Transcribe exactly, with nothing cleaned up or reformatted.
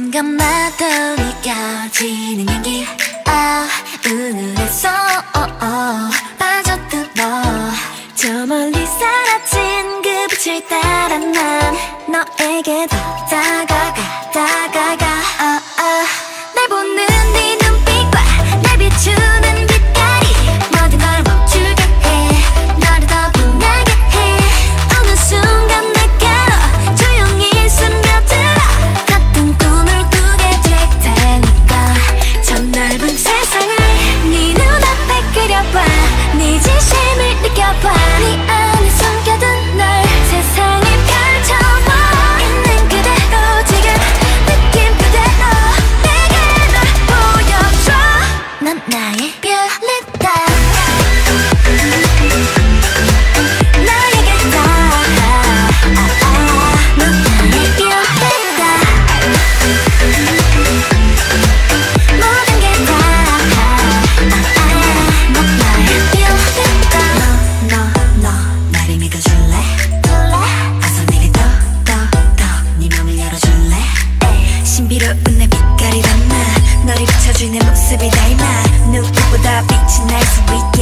순간마다 느껴지는 향기 아 은은했어 어, 어, 빠져들어 저 멀리 사라진 그 빛을 따라 난 너에게 더 다가가 다가가 아, 아. 날 보는 네 눈빛과 날 비추는 빛깔이 모든 걸 멈추게 해 너를 더 빛나게 해 어느 순간 내게로 조용히 스며들어 같은 꿈을 꾸게 될 테니까 저 넓은 세상을 네 눈앞에 그려봐 네 진심을 느껴봐 네 안에 숨겨둔 널 세상에 펼쳐봐 있는 그대로 지금 느낌 그대로 내게 널 보여줘 넌 나의 별이다 너에게 다 넌 나의 별이다 모든 게 다 넌 나의 별이다 너 너 나를 믿어줄래? 어서 내게 더더더 네 맘을 열어줄래? 신비로운 내 빛깔이 담아 너를 비춰줄 내 모습이 닮아 누구보다 빛이 날 수 있게